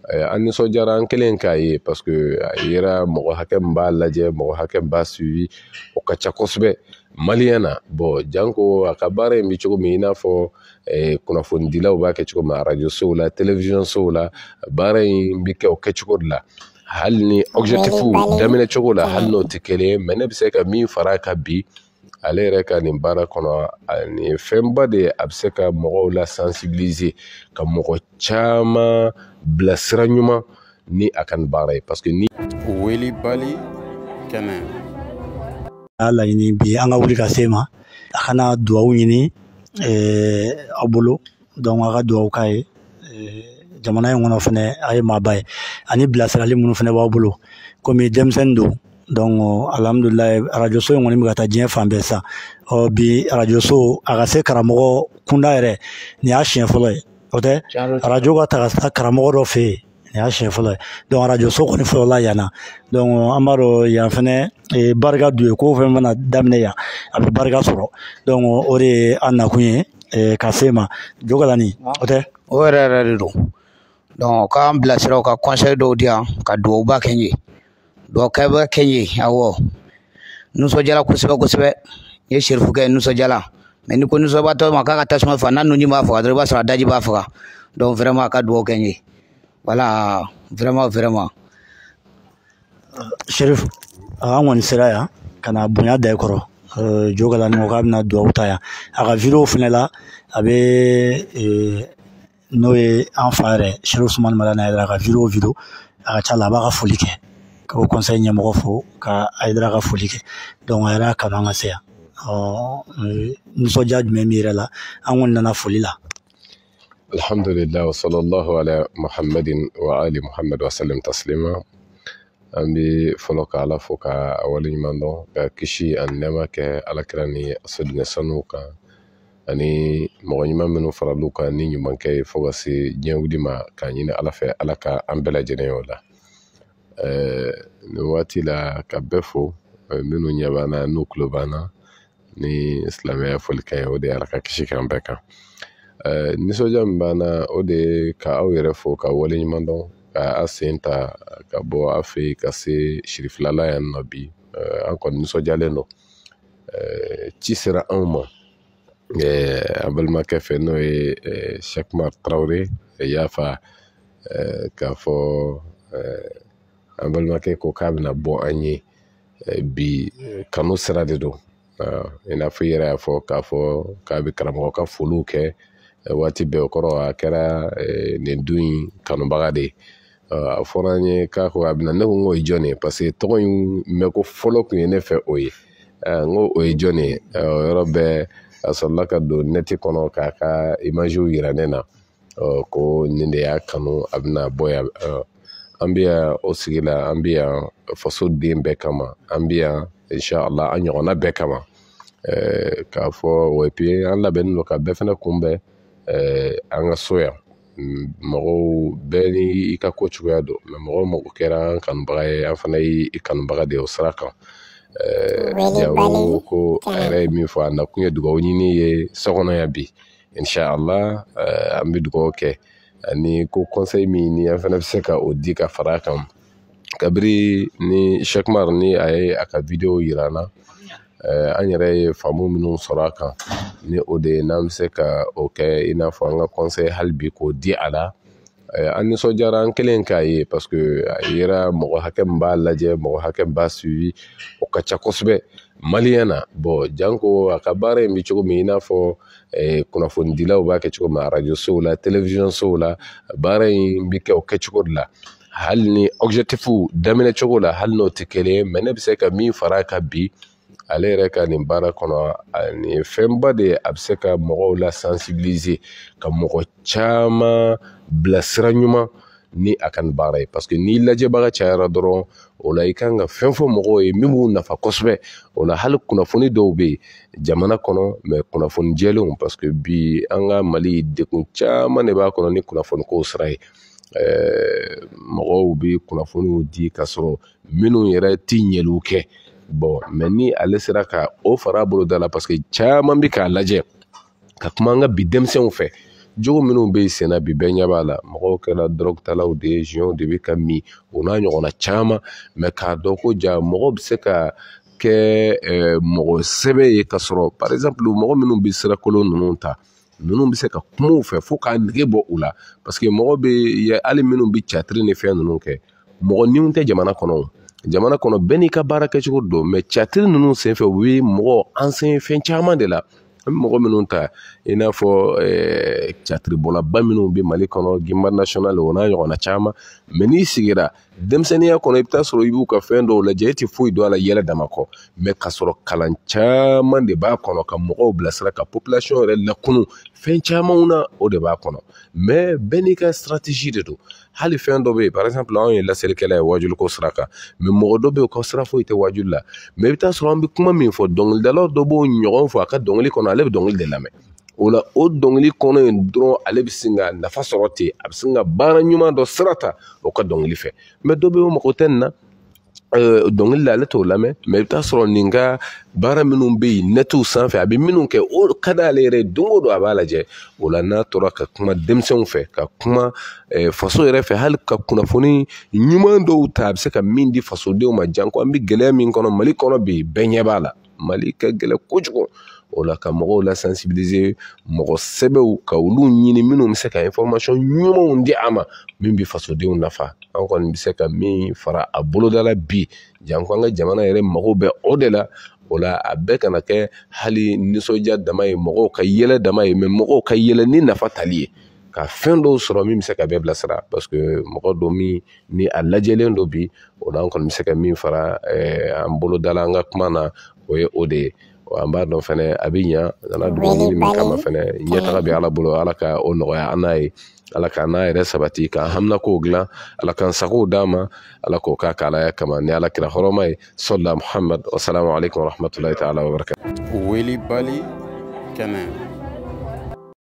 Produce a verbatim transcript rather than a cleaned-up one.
an nisɔndiyara an kelen k'a ye parce que a yera mɔgɔ hakɛ min b'a lajɛ mɔgɔ hakɛ min b'a suivi o ka ca kosɛbɛ maliyɛn na bon janko a ka baara in bɛ cogo min i n'a fɔ kunnafonidilaw b'a kɛ cogo min arajo sow la télévision sow la baara in bɛ kɛ o kɛcogo de la hali ni objectif daminɛ cogo la hali n'o tɛ kelen mais ne bɛ se ka min fara ka bi ale yɛrɛ ka nin baara kɔnɔ nin fɛnba de a bɛ se ka mɔgɔw la sensibiliser ka mɔgɔ caman bila sira ɲuman ni a ka nin baara ye parce que ni weli bali kɛnɛ a laɲini bi an ka wuli ka se ma a kana duwawu ɲini aw bolo donc a ka duwawu k'a ye jamana in kɔnɔ fɛnɛ a ye maaba ye ani bilasirali minnu fɛnɛ b'aw bolo komi denmisɛnnin don donc alhamdulilayi arajo so in kɔni bɛ ka taa diɲɛ fan bɛɛ sa ɔ bi arajo so a ka se karamɔgɔ kunda yɛrɛ nin y'a siɲɛ fɔlɔ ye o tɛ arajo ka ta ka taa karamɔgɔ dɔ fɛ yen nin y'a siɲɛ fɔlɔ ye donc arajo so kɔni fɔlɔ la yan na donc an b'a dɔn yan fɛnɛ barika dun ye ko fɛn mana daminɛ yan a bɛ barika sɔrɔ donc o de ye an nakun ye ka se ma Jokalani o tɛ o yɛrɛ yɛrɛ de don donc k'an bilasira ka conseil dɔw di yan ka duwawuba kɛ n ye dɔw kɛ bɛ kɛ n ye awɔ nisɔndiyara kosɛbɛ kosɛbɛ n ye serifukɛ nisɔndiyara mais ni ko nisɔndiyabatɔ ma k'a ka tasuma faga n'a nunji b'a faga dɔrɔn i b'a sɔrɔ a daji b'a faga donc vraiment a ka duwawu kɛ n ye voilà vraiment vraiment Serif an kɔni sera yan ka na bonya da i kɔrɔ Jokalani ko k'a bɛna duwawu ta yan a ka vidéo fɛnɛ la a bɛ n'o ye an fa yɛrɛ Serif Sumani Malana Hayidara ka vidéo vidéo a ka ca la a b'a ka foli kɛ k'o conseil ɲɛmɔgɔ fo ka Hayidara ka foli kɛ donc a yɛrɛ kanu an ka se yan ɔ nisɔndiya jumɛn b'i yɛrɛ la an kɔni nana foli la alhamdulillah wa sallallahu ala muhammadin wa ali muhammad wa sallam taslima an bɛ fɔlɔ ka ala fo ka waleɲuman dɔn ka kisi ani nɛɛma kɛ alakira ni sodinɛ sanuw kan ani mɔgɔ ɲuman minnu faral'u kan ni ɲumankɛ ye fo ka se diɲɛ wuli ma k'a ɲini ala fɛ ala ka an bɛɛ lajɛlen ye o la nin waati la ka bɛɛ fo minnu ɲɛ b'an na n'u tulo b'an na ni silamɛya folikan ye o de ye ala ka kisi k'an bɛɛ kan nisɔndiya min b'an na o de ye ka aw yɛrɛ fo ka waleɲuman dɔn ka a sen ta ka bɔ a fɛ yen ka se sirifilala yan nɔ bi an kɔni nisɔndiyalen don ci sera anw ma an balimakɛ fɛ n'o ye Cheikh Umar Tarawele yafa k'a fɔ an balimakɛ ko k'a bɛna bɔ an ye bi kanu sira de don i n'a fɔ i yɛrɛ y'a fɔ k'a fɔ k'a bɛ karamɔgɔ ka foliw kɛ waati bɛɛ o kɔrɔ a kɛra nin don in kanubaga de ye a fɔra an ye k'a ko a bɛna ne ko n ko ye jɔn ye parce que tɔgɔ in mɛn ko fɔlɔ tun ye ne fɛ o ye n ko o ye jɔn ye o yɔrɔ bɛɛ a sɔrɔla ka don nɛti kɔnɔ k'a ka imajiw yira ne na ko nin de y'a kanu a bɛna bɔ yan an bɛ yan o sigi la an bɛ yan faso den bɛɛ kama an bɛ yan inshallah an ɲɔgɔnna bɛɛ kama k'a fɔ et puis an labɛnnen don ka bɛɛ fana kunbɛn an ka so yan mɔgɔw bɛɛ ni i ka ko cogoya don mais mɔgɔw mago kɛra an kanubaga ye an fana ye i kanubaga de ye o sira kan jawo ko a yɛrɛ ye min fɔ a nakun ye dugawu ɲini ye sokɔnɔ yan bi inshallah an bɛ dugawu kɛ ani ko conseil min ni an fana bɛ se ka o di ka fara kan kabiri ni Cheikh Umar ni a ye a ka video yira an na an yɛrɛ ye faamu minnu sɔrɔ a kan ni o de ye n'an bɛ se ka o kɛ i n'a fɔ an ka conseil hali bi k'o di a la an nisɔndiyara an kelen k'a ye parce que a yera mɔgɔ hakɛ min b'a lajɛ mɔgɔ hakɛ min b'a suivi o ka ca kosɛbɛ maliyɛn na bon janko a ka baara in bɛ cogo min i n'a fɔ kunnafonidilaw b'a kɛ cogo min arajo sow la télévision sow la baara in bɛ kɛ o kɛcogo de la hali ni objectif daminɛ cogo la hali n'o tɛ kelen ye mais ne bɛ se ka min fara ka bi ale yɛrɛ ka nin baara kɔnɔ nin fɛnba de a bɛ se ka mɔgɔw la sensibiliser ka mɔgɔ caman bila sira ɲuman ni a ka nin baara ye parce que n'i lajɛbaga cayara dɔrɔn o la i kan ka fɛn fɔ mɔgɔw ye min b'u nafa kosɛbɛ o la hali kunnafoni dɔw bɛ yen jamana kɔnɔ mais kunnafoni jɛlenw parce que bi an ka Mali dekun caman de b'a kɔnɔ ni kunnafoni ko sira ye mɔgɔw bɛ kunnafoniw di ka sɔrɔ minnu yɛrɛ ti ɲɛliw kɛ bon mais ni ale sera ka o fara a bolo da la parce que caman bɛ k'a lajɛ ka kuma an ka bi denmisɛnw fɛ jogo minnu bɛ sen na bi bɛɛ ɲɛ b'a la mɔgɔw kɛra drogue talaw de ye jiyɛnw de bɛ ka min o n'a ɲɔgɔnna caman mɛ k'a dɔn ko ja mɔgɔ bɛ se ka kɛ mɔgɔ sɛbɛ ye ka sɔrɔ par exemple mɔgɔ minnu bɛ sirakolon ninnu ta ninnu bɛ se ka kuma u fɛ fo k'a nege bɔ u la parce que mɔgɔ bɛ hali minnu bɛ catiri ni fɛn ninnu kɛ mɔgɔ niw tɛ jamana kɔnɔ jamana kɔnɔ bɛɛ n'i ka baara kɛcogo don mɛ catiri ninnu senfɛ u bɛ mɔgɔ an sen fɛn caman de la an bɛ mɔgɔ minnu ta i n'a fɔ catiribɔlaba minnu bɛ mali kɔnɔ gimba national o n'a ɲɔgɔnna caman mɛ n'i sigira denmisɛnninya kɔnɔ i bɛ taa sɔrɔ i b'u ka fɛn dɔw lajɛ e tɛ foyi dɔn a la yɛlɛ dama kɔ mɛ ka sɔrɔ kalan caman de b'a kɔnɔ ka mɔgɔw bilasira ka population yɛrɛ lakunu fɛn camanw na o de b'a kɔnɔ mɛ bɛɛ n'i ka stratégie de don hali fɛn dɔ bɛ yen par exemple anw ye laselikɛla ye wajuliko sira kan mɛ mɔgɔ dɔ bɛ yen o ka sira foyi tɛ wajuli la mɛ i bɛ taa sɔrɔ an bɛ kuma min fɔ dɔnkilidalaw dɔ b'o ɲɔgɔn fɔ a ka dɔnkili kɔnɔ ale bɛ dɔnkili de lamɛn o la o dɔnkili kɔnɔ in dɔrɔn ale bɛ sin ka nafa sɔrɔ ten a bɛ sin ka baara ɲuman dɔ sira ta o ka dɔnkili fɛ mɛ dɔ bɛ yen o mago tɛ nin na dɔnkili la ale t'o lamɛn mɛ i bɛ taa sɔrɔ nin ka baara minnu bɛ yen nɛtiw sanfɛ a bɛ minnu kɛ o ka d'ale yɛrɛ don o don a b'a lajɛ o la n'a tora ka kuma denmisɛnw fɛ ka kuma faso yɛrɛ fɛ hali ka kunnafoni ɲuman dɔw ta a bɛ se ka min di fasodenw ma janko an bɛ gɛlɛya min kɔnɔ mali kɔnɔ bi bɛɛ ɲɛ b'a la mali ka gɛlɛ kojugu o la ka mɔgɔw la sensibiliser mɔgɔ sɛbɛw ka olu ɲini minnu bɛ se ka information ɲumanw di a ma min bɛ fasodenw nafa an kɔni bɛ se ka min fara a boloda la bi janko an ka jamana yɛrɛ mago bɛ o de la o la a bɛɛ kana kɛ hali nisɔndiya dama ye mɔgɔw ka yɛlɛ dama ye mɛ mɔgɔw ka yɛlɛ ni nafa tali ye ka fɛn dɔw sɔrɔ min bɛ se ka bɛɛ bilasira parce que mɔgɔ dɔ min ni a lajɛlen dɔ bi o la an kɔni bɛ se ka min fara an boloda la an ka kuma na o ye o de ye an b'a dɔn fɛnɛ a bɛ ɲa nana dugawu ɲini min kama fɛnɛ ɲɛtaga bɛ ala bolo ala ka o nɔgɔya an n'a ye ala k'an n'a yɛrɛ sabati k'an haminakow dilan ala k'an sagow d'an ma ala k'o k'a k'alaya kama ni ala kira hɔrɔma ye sɔlila muhammad wasalamu alaikum warahmatulahi taala wabarakatuh Weli Bali kɛnɛ